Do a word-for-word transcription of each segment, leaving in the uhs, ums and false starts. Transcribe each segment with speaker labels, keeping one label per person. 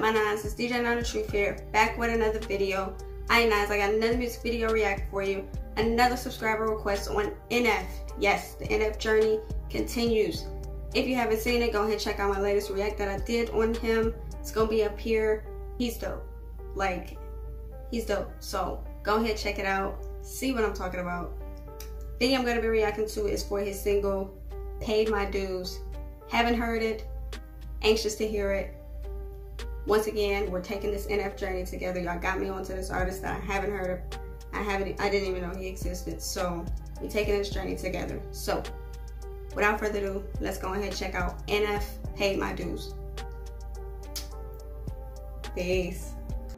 Speaker 1: my nines? It's D J Nine The Truth here, back with another video. Alright nines, I got another music video react for you. Another subscriber request on N F. Yes, the N F journey continues. If you haven't seen it, go ahead and check out my latest react that I did on him. It's gonna be up here. He's dope. Like, he's dope. So go ahead, check it out. See what I'm talking about. The thing I'm gonna be reacting to is for his single, Paid My Dues. Haven't heard it. Anxious to hear it. Once again, we're taking this N F journey together. Y'all got me onto this artist that I haven't heard of. I haven't, I didn't even know he existed. So we're taking this journey together. So without further ado, let's go ahead and check out N F Paid My Dues. Peace.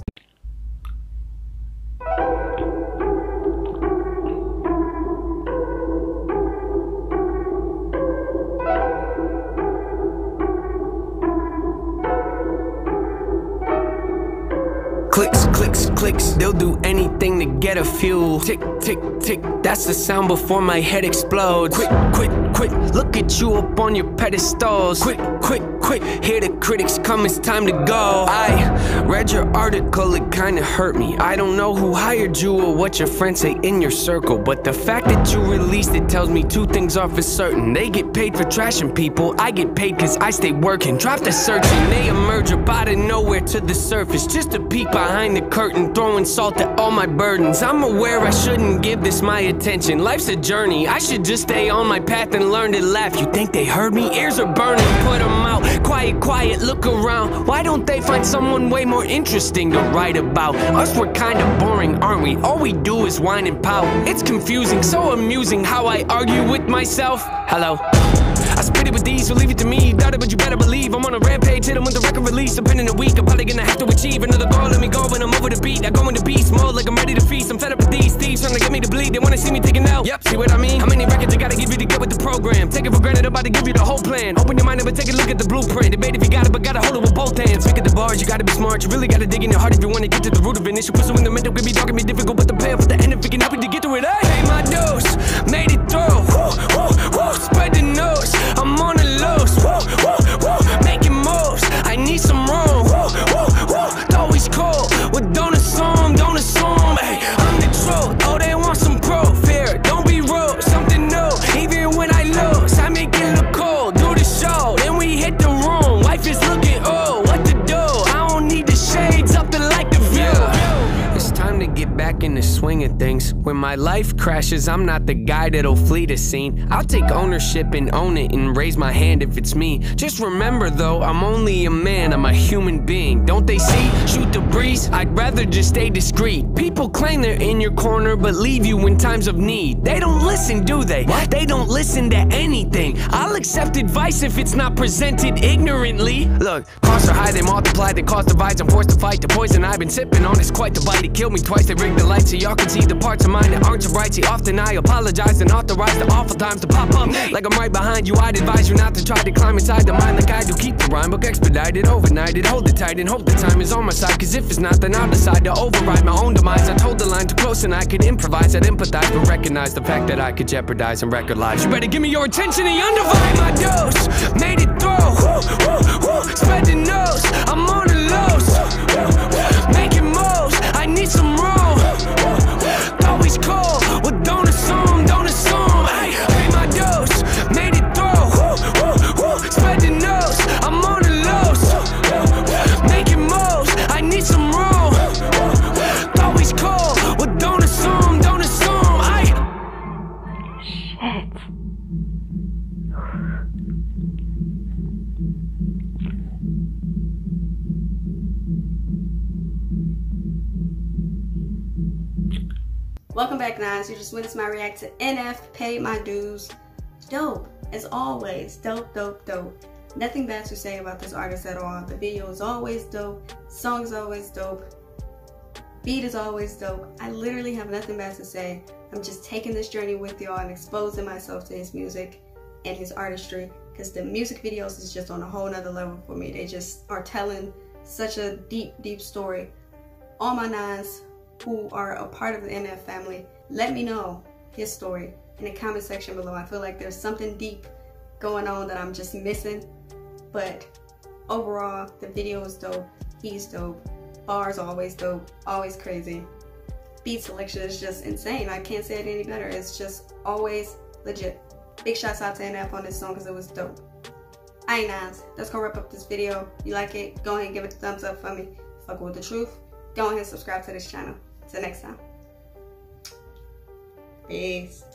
Speaker 2: Clicks, clicks, clicks, they'll do anything to get a few. Tick, tick, tick, that's the sound before my head explodes. Quick, quick, quick, look at you up on your pedestals. Quick, quick, quick, hear the critics come, it's time to go. I read your article, it kinda hurt me. I don't know who hired you or what your friends say in your circle, but the fact that you released it tells me two things are for certain. They get paid for trashing people, I get paid cause I stay working. Drop the searching, they emerge up out of nowhere to the surface, just to peek behind the curtain, throwing salt at all my burdens. I'm aware I shouldn't give this my attention. Life's a journey, I should just stay on my path and learn to laugh. You think they heard me? Ears are burning, put them out. Quiet, quiet, look around. Why don't they find someone way more interesting to write about? Us, we're kinda boring, aren't we? All we do is whine and pout. It's confusing, so amusing how I argue with myself. Hello. I spit it with these, so leave it to me. Doubt it, but you better believe I'm on a rampage. Hit 'em with the record release. Depending a week, I'm probably gonna have to achieve another goal. Let me go when I'm over the beat. I go into beast mode like I'm ready to feast. I'm fed up with these thieves trying to get me to bleed. They wanna see me taking out. Yep, see what I mean? How many records I gotta give you to get with the program? Take it for granted, I'm about to give you the whole plan. Open your mind up and take a look at the blueprint. Debate if you got it, but gotta hold it with both hands. Look at the bars, you gotta be smart. You really gotta dig in your heart if you wanna get to the root of an issue. Pursuing the mental could be dark and be difficult, but the payoff at the end of it can help you to get through it. I paid my dues, made it through. Woo, woo, woo, spread the news. I'm on the loose, woo, woo, woo, making moves. I need some room, woo, woo, woo. Always cool, well don't assume, don't assume. Hey, I'm the truth. Oh, they want some proof here. Don't be rude, something new. Even when I lose, I make it look cool. Do the show, then we hit the room. Life is looking old, what to do? I don't need the shades up to like the view. It's time to get back in the swing of things. When my life crashes, I'm not the guy that'll flee the scene. I'll take ownership and own it and raise my hand if it's me. Just remember though, I'm only a man, I'm a human being. Don't they see? Shoot the breeze, I'd rather just stay discreet. People claim they're in your corner but leave you in times of need. They don't listen, do they? What? They don't listen to anything. I'll accept advice if it's not presented ignorantly. Look, costs are high, they multiply, they cause divides. I'm forced to fight the poison I've been sipping on. It's quite the bite, it killed me twice. They rigged the lights so y'all can see the parts of mine that aren't so bright. See, often I apologize and authorize the awful times to pop up. Like I'm right behind you, I'd advise you not to try to climb inside the mind like I do. Keep the rhyme book expedited, overnighted, hold it tight and hope the time is on my side. Cause if it's not, then I'll decide to override my own demise. I told the line too close and I could improvise. I'd empathize but recognize the fact that I could jeopardize and record lives. You better give me your attention and undivided. My dose, made it through. Woo, woo, woo. Spread the news, I'm on the loose. Making moves, I need some room. Always cool, well don't assume, don't assume. Hey, pay my dues, made it through. Woo, woo, woo. Spread the news, I'm on the loose. Making moves, I need some room. Always cool, well don't assume, don't assume. Hey. Shit.
Speaker 1: Welcome back, nines. You just witnessed my react to N F Paid My Dues. Dope, as always. Dope, dope, dope. Nothing bad to say about this artist at all. The video is always dope. Song is always dope. Beat is always dope. I literally have nothing bad to say. I'm just taking this journey with y'all and exposing myself to his music and his artistry, because the music videos is just on a whole nother level for me. They just are telling such a deep, deep story. All my nines who are a part of the N F family, let me know his story in the comment section below. I feel like there's something deep going on that I'm just missing, but overall the video is dope. He's dope. Bars always dope. Always crazy. Beat selection is just insane. I can't say it any better. It's just always legit. Big shouts out to N F on this song because it was dope. Alright, Nines, that's gonna wrap up this video. If you like it, go ahead and give it a thumbs up for me. Fuck with the truth. Go ahead and subscribe to this channel. Till next time. Peace.